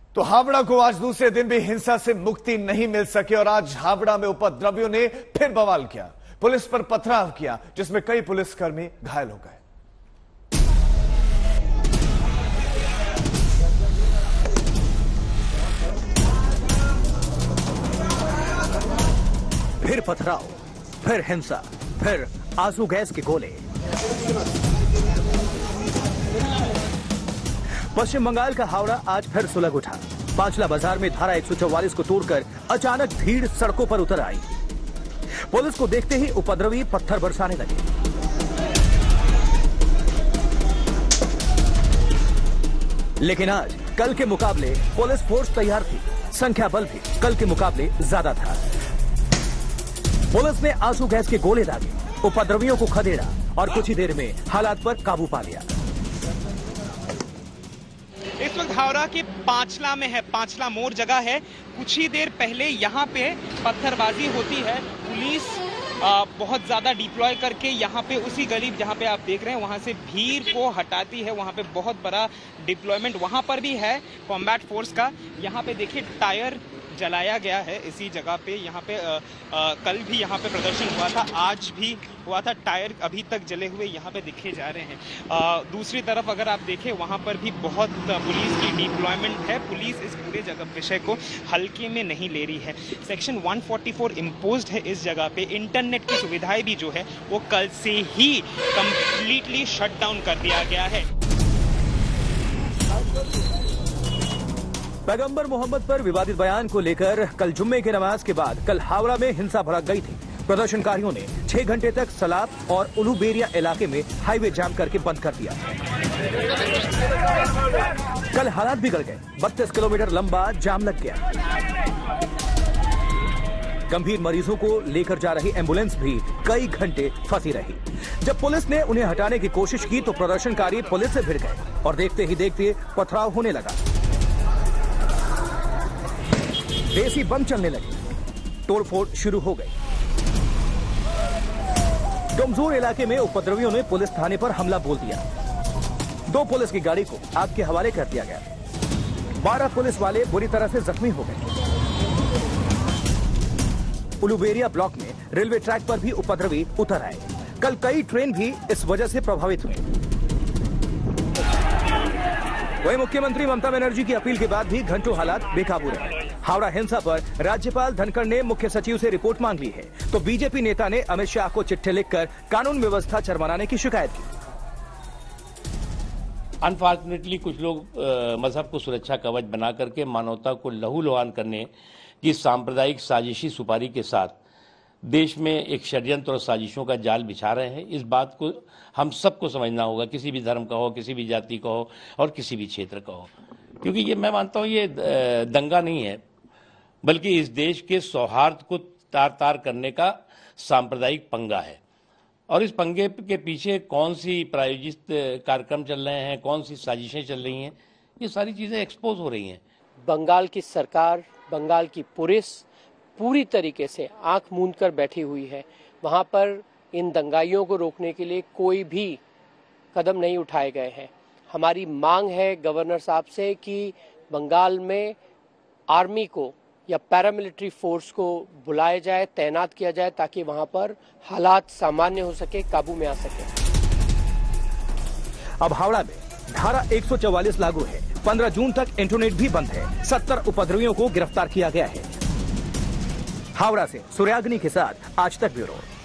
तो हावड़ा को आज दूसरे दिन भी हिंसा से मुक्ति नहीं मिल सकी और आज हावड़ा में उपद्रवियों ने फिर बवाल किया, पुलिस पर पथराव किया, जिसमें कई पुलिसकर्मी घायल हो गए। फिर पथराव, फिर हिंसा, फिर आंसू गैस के गोले। पश्चिम बंगाल का हावड़ा आज फिर सुलग उठा। पांचला बाजार में धारा 144 को तोड़कर अचानक भीड़ सड़कों पर उतर आई। पुलिस को देखते ही उपद्रवी पत्थर बरसाने लगे। लेकिन आज कल के मुकाबले पुलिस फोर्स तैयार थी, संख्या बल भी कल के मुकाबले ज्यादा था। पुलिस ने आंसू गैस के गोले दागे, उपद्रवियों को खदेड़ा और कुछ ही देर में हालात पर काबू पा लिया। इस वक्त हावड़ा के पांचला में है, पांचला मोड़ जगह है। कुछ ही देर पहले यहाँ पे पत्थरबाजी होती है। पुलिस बहुत ज्यादा डिप्लॉय करके यहाँ पे उसी गली जहाँ पे आप देख रहे हैं वहाँ से भीड़ को हटाती है। वहाँ पे बहुत बड़ा डिप्लॉयमेंट वहाँ पर भी है कॉम्बैट फोर्स का। यहाँ पे देखिए टायर जलाया गया है इसी जगह पे। यहाँ पे कल भी यहाँ पे प्रदर्शन हुआ था, आज भी हुआ था। टायर अभी तक जले हुए यहाँ पे दिखे जा रहे हैं। दूसरी तरफ अगर आप देखें वहाँ पर भी बहुत पुलिस की डिप्लॉयमेंट है। पुलिस इस पूरे जगह विषय को हल्के में नहीं ले रही है। सेक्शन 144 इम्पोज्ड है इस जगह पे। इंटरनेट की सुविधाएं भी जो है वो कल से ही कंप्लीटली शट डाउन कर दिया गया है। पैगंबर मोहम्मद पर विवादित बयान को लेकर कल जुम्मे की नमाज के बाद कल हावड़ा में हिंसा भड़क गई थी। प्रदर्शनकारियों ने 6 घंटे तक सलाब और उलूबेरिया इलाके में हाईवे जाम करके बंद कर दिया। कल हालात बिगड़ गए, 32 किलोमीटर लंबा जाम लग गया। गंभीर मरीजों को लेकर जा रही एम्बुलेंस भी कई घंटे फंसी रही। जब पुलिस ने उन्हें हटाने की कोशिश की तो प्रदर्शनकारी पुलिस से भिड़ गए और देखते ही देखते पथराव होने लगा। देसी बम चलने लगे, तोड़फोड़ शुरू हो गई। डोमजोर इलाके में उपद्रवियों ने पुलिस थाने पर हमला बोल दिया। 2 पुलिस की गाड़ी को आग के हवाले कर दिया गया। 12 पुलिस वाले बुरी तरह से जख्मी हो गए। उलूबेरिया ब्लॉक में रेलवे ट्रैक पर भी उपद्रवी उतर आए। कल कई ट्रेन भी इस वजह से प्रभावित हुए। वहीं मुख्यमंत्री ममता बनर्जी की अपील के बाद भी घंटों हालात बेकाबू रहे। हावड़ा हिंसा पर राज्यपाल धनखड़ ने मुख्य सचिव से रिपोर्ट मांग ली है, तो बीजेपी नेता ने अमित शाह को चिट्ठी लिखकर कानून व्यवस्था चरमराने की शिकायत की। अनफॉर्चुनेटली कुछ लोग मजहब को सुरक्षा कवच बना करके मानवता को लहूलुहान करने की सांप्रदायिक साजिशी सुपारी के साथ देश में एक षड्यंत्र और साजिशों का जाल बिछा रहे हैं। इस बात को हम सबको समझना होगा, किसी भी धर्म का हो, किसी भी जाति का हो और किसी भी क्षेत्र का हो, क्योंकि ये मैं मानता हूँ ये दंगा नहीं है, बल्कि इस देश के सौहार्द को तार तार करने का सांप्रदायिक पंगा है। और इस पंगे के पीछे कौन सी प्रायोजित कार्यक्रम चल रहे हैं, कौन सी साजिशें चल रही हैं, ये सारी चीज़ें एक्सपोज हो रही हैं। बंगाल की सरकार, बंगाल की पुलिस पूरी तरीके से आंख मूंद कर बैठी हुई है। वहाँ पर इन दंगाइयों को रोकने के लिए कोई भी कदम नहीं उठाए गए हैं। हमारी मांग है गवर्नर साहब से कि बंगाल में आर्मी को या पैरामिलिट्री फोर्स को बुलाया जाए, तैनात किया जाए, ताकि वहाँ पर हालात सामान्य हो सके, काबू में आ सके। अब हावड़ा में धारा 144 लागू है। 15 जून तक इंटरनेट भी बंद है। 70 उपद्रवियों को गिरफ्तार किया गया है। हावड़ा से सूर्याग्नि के साथ आज तक ब्यूरो।